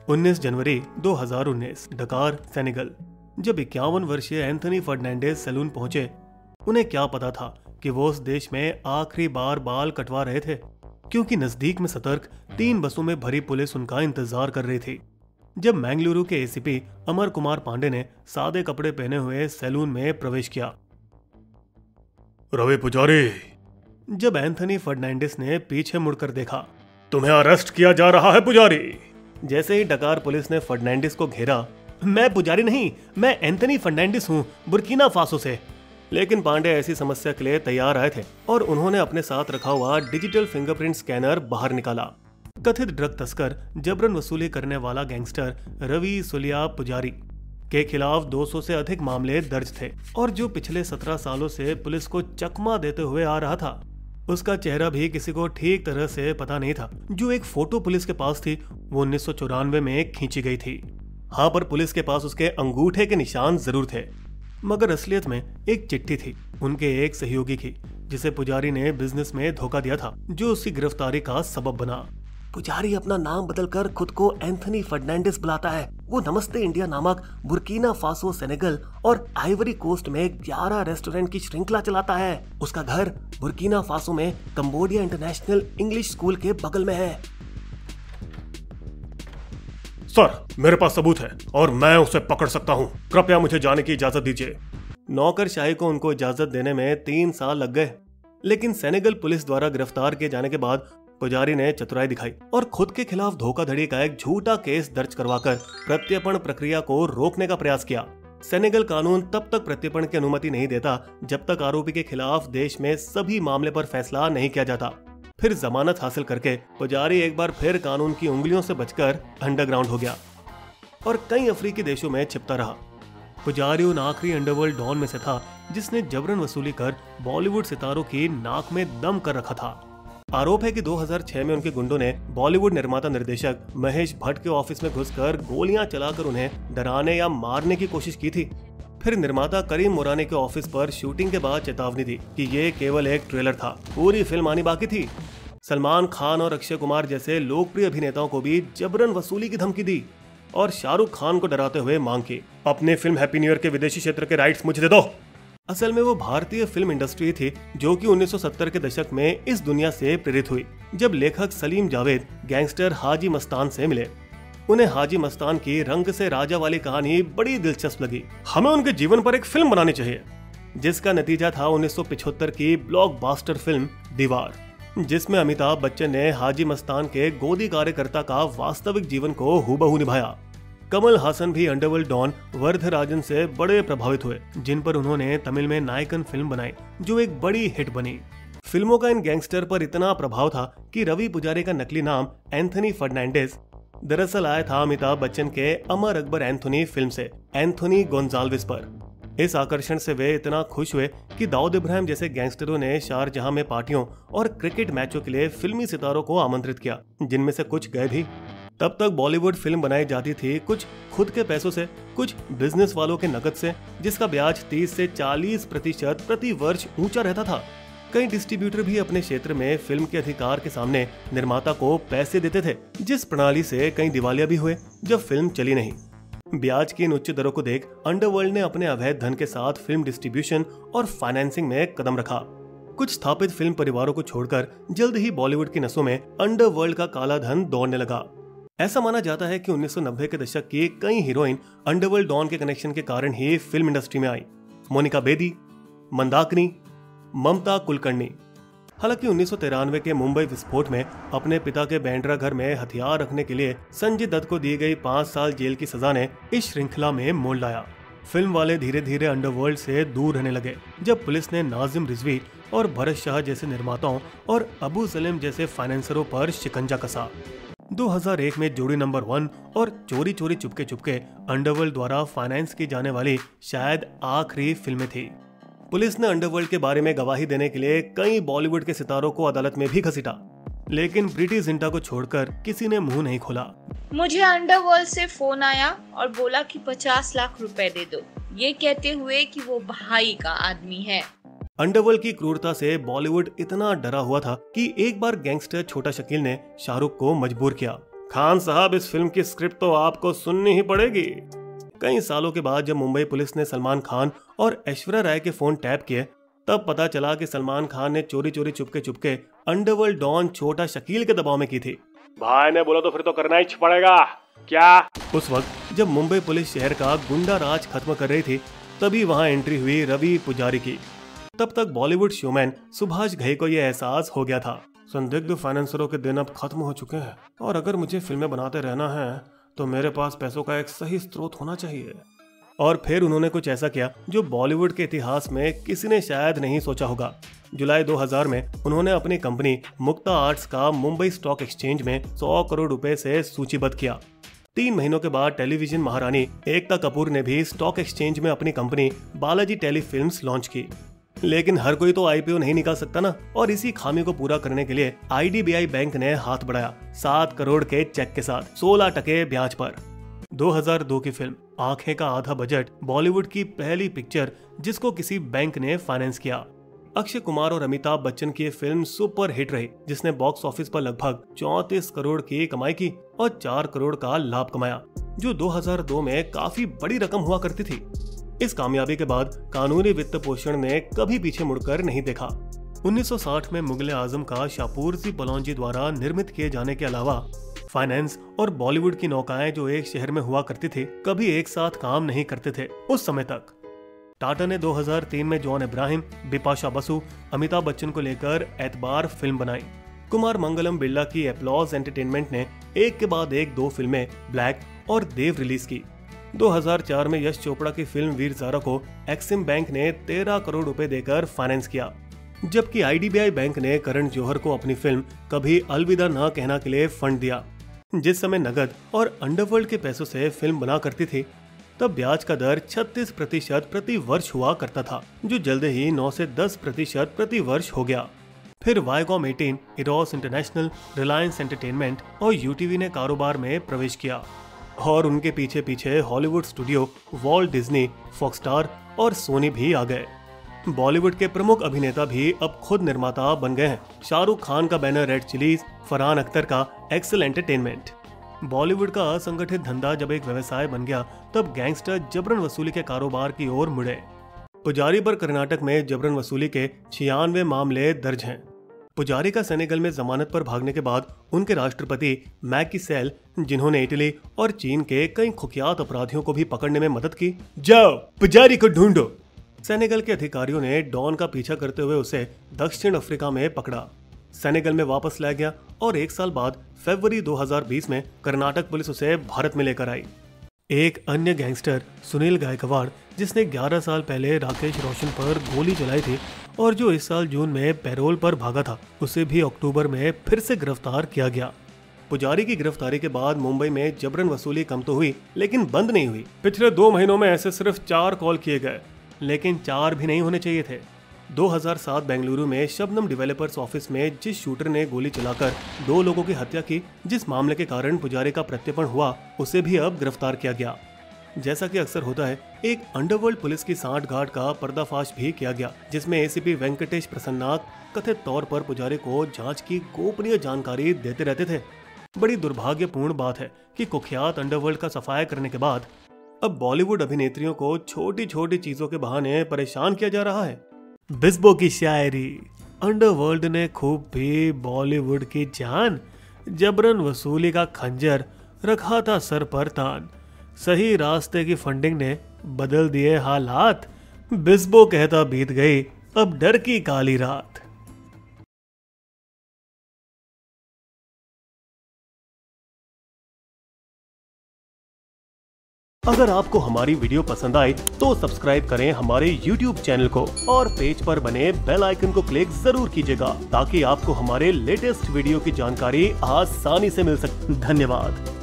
19 जनवरी 2019 डकार, सेनेगल। जब 51 वर्षीय एंथनी फर्नांडिस सैलून पहुंचे, उन्हें क्या पता था कि वो उस देश में आखिरी बार बाल कटवा रहे थे, क्योंकि नजदीक में सतर्क 3 बसों में भरी पुलिस उनका इंतजार कर रही थी। जब मैंगलुरु के एसीपी अमर कुमार पांडे ने सादे कपड़े पहने हुए सैलून में प्रवेश किया। रवि पुजारी। जब एंथनी फर्नांडिस ने पीछे मुड़कर देखा, तुम्हें अरेस्ट किया जा रहा है पुजारी। जैसे ही डकार पुलिस ने फर्नांडिस को घेरा, मैं पुजारी नहीं, मैं एंथनी फर्नांडिस हूँ, बुर्किना फासो से। लेकिन पांडे ऐसी समस्या के लिए तैयार आए थे और उन्होंने अपने साथ रखा हुआ डिजिटल फिंगरप्रिंट स्कैनर बाहर निकाला। कथित ड्रग तस्कर, जबरन वसूली करने वाला गैंगस्टर रवि सुलिया पुजारी के खिलाफ 200 से अधिक मामले दर्ज थे और जो पिछले 17 सालों से पुलिस को चकमा देते हुए आ रहा था। उसका चेहरा भी किसी को ठीक तरह से पता नहीं था। जो एक फोटो पुलिस के पास थी वो 1994 में खींची गई थी। हाँ, पर पुलिस के पास उसके अंगूठे के निशान जरूर थे, मगर असलियत में एक चिट्ठी थी उनके एक सहयोगी की, जिसे पुजारी ने बिजनेस में धोखा दिया था, जो उसकी गिरफ्तारी का सबब बना। पुजारी अपना नाम बदलकर खुद को एंथनी फर्नांडिस बुलाता है। वो नमस्ते इंडिया नामक बुर्किना फासो, सेनेगल और आइवरी कोस्ट में 11 रेस्टोरेंट की श्रृंखला चलाता है। उसका घर बुर्किना फासो में कंबोडिया इंटरनेशनल इंग्लिश स्कूल के बगल में है। सर, मेरे पास सबूत है और मैं उसे पकड़ सकता हूँ। कृपया मुझे जाने की इजाजत दीजिए। नौकरशाही को उनको इजाजत देने में 3 साल लग गए, लेकिन सेनेगल पुलिस द्वारा गिरफ्तार किए जाने के बाद पुजारी ने चतुराई दिखाई और खुद के खिलाफ धोखाधड़ी का एक झूठा केस दर्ज करवाकर प्रत्यर्पण प्रक्रिया को रोकने का प्रयास किया। सेनेगल कानून तब तक प्रत्यर्पण की अनुमति नहीं देता जब तक आरोपी के खिलाफ देश में सभी मामले पर फैसला नहीं किया जाता। फिर जमानत हासिल करके पुजारी एक बार फिर कानून की उंगलियों से बचकर अंडरग्राउंड हो गया और कई अफ्रीकी देशों में छिपता रहा। पुजारी उन आखिरी अंडरवर्ल्ड डॉन में से था जिसने जबरन वसूली कर बॉलीवुड सितारों की नाक में दम कर रखा था। आरोप है कि 2006 में उनके गुंडों ने बॉलीवुड निर्माता निर्देशक महेश भट्ट के ऑफिस में घुसकर गोलियां चलाकर उन्हें डराने या मारने की कोशिश की थी। फिर निर्माता करीम मुरानी के ऑफिस पर शूटिंग के बाद चेतावनी दी कि ये केवल एक ट्रेलर था, पूरी फिल्म आनी बाकी थी। सलमान खान और अक्षय कुमार जैसे लोकप्रिय अभिनेताओं को भी जबरन वसूली की धमकी दी और शाहरुख खान को डराते हुए मांग की, अपने फिल्म हैप्पी न्यू ईयर के विदेशी क्षेत्र के राइट्स मुझे दे दो। असल में वो भारतीय फिल्म इंडस्ट्री थी जो कि 1970 के दशक में इस दुनिया से प्रेरित हुई, जब लेखक सलीम जावेद गैंगस्टर हाजी मस्तान से मिले। उन्हें हाजी मस्तान की रंग से राजा वाली कहानी बड़ी दिलचस्प लगी। हमें उनके जीवन पर एक फिल्म बनानी चाहिए, जिसका नतीजा था 1975 की ब्लॉकबस्टर फिल्म दीवार, जिसमें अमिताभ बच्चन ने हाजी मस्तान के गोदी कार्यकर्ता का वास्तविक जीवन को हूबहू निभाया। कमल हासन भी अंडरवर्ल्ड डॉन वरदराजन से बड़े प्रभावित हुए, जिन पर उन्होंने तमिल में नायकन फिल्म बनाई, जो एक बड़ी हिट बनी। फिल्मों का इन गैंगस्टर पर इतना प्रभाव था कि रवि पुजारी का नकली नाम एंथनी फर्नांडिस दरअसल आया था अमिताभ बच्चन के अमर अकबर एंथोनी फिल्म से एंथोनी गोंजाल्विस पर। इस आकर्षण से वे इतना खुश हुए कि दाऊद इब्राहिम जैसे गैंगस्टरों ने शारजहां में पार्टियों और क्रिकेट मैचों के लिए फिल्मी सितारों को आमंत्रित किया, जिनमें से कुछ गए भी। तब तक बॉलीवुड फिल्म बनाई जाती थी कुछ खुद के पैसों से, कुछ बिजनेस वालों के नकद से, जिसका ब्याज 30 से 40% प्रति वर्ष ऊंचा रहता था। कई डिस्ट्रीब्यूटर भी अपने क्षेत्र में फिल्म के अधिकार के सामने निर्माता को पैसे देते थे, जिस प्रणाली से कई दिवालिया भी हुए जब फिल्म चली नहीं। ब्याज की इन उच्च दरों को देख अंडरवर्ल्ड ने अपने अवैध धन के साथ फिल्म डिस्ट्रीब्यूशन और फाइनेंसिंग में कदम रखा। कुछ स्थापित फिल्म परिवारों को छोड़कर जल्द ही बॉलीवुड की नसों में अंडरवर्ल्ड का काला धन दौड़ने लगा। ऐसा माना जाता है कि 1990 के दशक की कई हीरोइन अंडरवर्ल्ड डॉन के कनेक्शन के कारण ही फिल्म इंडस्ट्री में आई। मोनिका बेदी, मंदाकिनी, ममता कुलकर्णी। हालांकि 1993 के मुंबई विस्फोट में अपने पिता के बैंड्रा घर में हथियार रखने के लिए संजय दत्त को दी गई 5 साल जेल की सजा ने इस श्रृंखला में मोड़ लाया। फिल्म वाले धीरे धीरे अंडरवर्ल्ड से दूर रहने लगे जब पुलिस ने नाजिम रिजवी और भरत शाह जैसे निर्माताओं और अबू सलेम जैसे फाइनेंसरों पर शिकंजा कसा। 2001 में जोड़ी नंबर 1 और चोरी चोरी चुपके चुपके अंडरवर्ल्ड द्वारा फाइनेंस की जाने वाली शायद आखिरी फिल्में थी। पुलिस ने अंडरवर्ल्ड के बारे में गवाही देने के लिए कई बॉलीवुड के सितारों को अदालत में भी घसीटा, लेकिन प्रीति जिंटा को छोड़कर किसी ने मुंह नहीं खोला। मुझे अंडरवर्ल्ड से फोन आया और बोला कि 50 लाख रुपए दे दो, ये कहते हुए कि वो भाई का आदमी है। अंडरवर्ल्ड की क्रूरता से बॉलीवुड इतना डरा हुआ था कि एक बार गैंगस्टर छोटा शकील ने शाहरुख को मजबूर किया खान साहब, इस फिल्म की स्क्रिप्ट तो आपको सुननी ही पड़ेगी। कई सालों के बाद जब मुंबई पुलिस ने सलमान खान और ऐश्वर्या राय के फोन टैप किए, तब पता चला कि सलमान खान ने चोरी चोरी चुपके चुपके अंडरवर्ल्ड डॉन छोटा शकील के दबाव में की थी। भाई ने बोला तो फिर तो करना ही पड़ेगा क्या? उस वक्त जब मुंबई पुलिस शहर का गुंडा राज खत्म कर रही थी, तभी वहां एंट्री हुई रवि पुजारी की। तब तक बॉलीवुड शोमैन सुभाष घई को यह एहसास हो गया था, संदिग्ध फाइनेंसरों के दिन अब खत्म हो चुके हैं और अगर मुझे फिल्में बनाते रहना है तो मेरे पास पैसों का एक सही स्रोत होना चाहिए। और फिर उन्होंने कुछ ऐसा किया जो बॉलीवुड के इतिहास में किसी ने शायद नहीं सोचा होगा। जुलाई 2000 में उन्होंने अपनी कंपनी मुक्ता आर्ट्स का मुंबई स्टॉक एक्सचेंज में 100 करोड़ रुपए से सूचीबद्ध किया। 3 महीनों के बाद टेलीविजन महारानी एकता कपूर ने भी स्टॉक एक्सचेंज में अपनी कंपनी बालाजी टेलीफिल्म्स लॉन्च की। लेकिन हर कोई तो आईपीओ नहीं निकाल सकता ना, और इसी खामी को पूरा करने के लिए IDBI बैंक ने हाथ बढ़ाया 7 करोड़ के चेक के साथ 16% ब्याज पर। 2002 की फिल्म आंखें का आधा बजट बॉलीवुड की पहली पिक्चर जिसको किसी बैंक ने फाइनेंस किया। अक्षय कुमार और अमिताभ बच्चन की फिल्म सुपर हिट रही, जिसने बॉक्स ऑफिस पर लगभग 34 करोड़ की कमाई की और 4 करोड़ का लाभ कमाया, जो 2002 में काफी बड़ी रकम हुआ करती थी। इस कामयाबी के बाद कानूनी वित्त पोषण ने कभी पीछे मुड़कर नहीं देखा। 1960 में मुगल आजम का शापूरजी बलौनजी द्वारा निर्मित किए जाने के अलावा फाइनेंस और बॉलीवुड की नौकाएं जो एक शहर में हुआ करती थी, कभी एक साथ काम नहीं करते थे उस समय तक। टाटा ने 2003 में जॉन इब्राहिम, बिपाशा बसु, अमिताभ बच्चन को लेकर एतबार फिल्म बनाई। कुमार मंगलम बिरला की एप्लॉज एंटरटेनमेंट ने एक के बाद एक 2 फिल्में ब्लैक और देव रिलीज की। 2004 में यश चोपड़ा की फिल्म वीर ज़ारा को एक्सिम बैंक ने 13 करोड़ रुपए देकर फाइनेंस किया, जबकि IDBI बैंक ने करण जौहर को अपनी फिल्म कभी अलविदा न कहना के लिए फंड दिया। जिस समय नगद और अंडरवर्ल्ड के पैसों से फिल्म बना करती थी, तब ब्याज का दर 36% प्रति वर्ष हुआ करता था, जो जल्द ही 9 से 10% प्रति वर्ष हो गया। फिर Viacom 18, Eros International, Reliance entertainment और UTV ने कारोबार में प्रवेश किया और उनके पीछे पीछे Hollywood studio Walt Disney, Fox Star और सोनी भी आ गए। बॉलीवुड के प्रमुख अभिनेता भी अब खुद निर्माता बन गए हैं। शाहरुख खान का banner Red Chillies, Farhan Akhtar का एक्सेल एंटरटेनमेंट। बॉलीवुड का असंगठित धंधा जब एक व्यवसाय बन गया, तब गैंगस्टर जबरन वसूली के कारोबार की ओर मुड़े। पुजारी पर कर्नाटक में जबरन वसूली के 96 मामले दर्ज हैं। पुजारी का सेनेगल में जमानत पर भागने के बाद उनके राष्ट्रपति मैकी सेल, जिन्होंने इटली और चीन के कई कुख्यात अपराधियों को भी पकड़ने में मदद की, जाओ पुजारी को ढूंढो। सेनेगल के अधिकारियों ने डॉन का पीछा करते हुए उसे दक्षिण अफ्रीका में पकड़ा, सेनेगल में वापस लाया गया और 1 साल बाद फरवरी 2020 में कर्नाटक पुलिस उसे भारत में लेकर आई। एक अन्य गैंगस्टर सुनील गायकवाड़, जिसने 11 साल पहले राकेश रोशन पर गोली चलाई थी और जो इस साल जून में पैरोल पर भागा था, उसे भी अक्टूबर में फिर से गिरफ्तार किया गया। पुजारी की गिरफ्तारी के बाद मुंबई में जबरन वसूली कम तो हुई, लेकिन बंद नहीं हुई। पिछले 2 महीनों में ऐसे सिर्फ 4 कॉल किए गए, लेकिन 4 भी नहीं होने चाहिए थे। 2007 बेंगलुरु में शबनम डेवलपर्स ऑफिस में जिस शूटर ने गोली चलाकर 2 लोगों की हत्या की, जिस मामले के कारण पुजारी का प्रत्यर्पण हुआ, उसे भी अब गिरफ्तार किया गया। जैसा कि अक्सर होता है, एक अंडरवर्ल्ड पुलिस की सांठगांठ का पर्दाफाश भी किया गया, जिसमें ACP वेंकटेश प्रसन्ना कथित तौर पर पुजारी को जांच की गोपनीय जानकारी देते रहते थे। बड़ी दुर्भाग्यपूर्ण बात है कि कुख्यात अंडरवर्ल्ड का सफाया करने के बाद अब बॉलीवुड अभिनेत्रियों को छोटी छोटी चीजों के बहाने परेशान किया जा रहा है। बिस्बो की शायरी, अंडरवर्ल्ड ने खूब भी बॉलीवुड की जान, जबरन वसूली का खंजर रखा था सर पर तान, सही रास्ते की फंडिंग ने बदल दिए हालात, बिस्बो कहता बीत गई अब डर की काली रात। अगर आपको हमारी वीडियो पसंद आए तो सब्सक्राइब करें हमारे YouTube चैनल को और पेज पर बने बेल आइकन को क्लिक जरूर कीजिएगा, ताकि आपको हमारे लेटेस्ट वीडियो की जानकारी आसानी से मिल सके। धन्यवाद।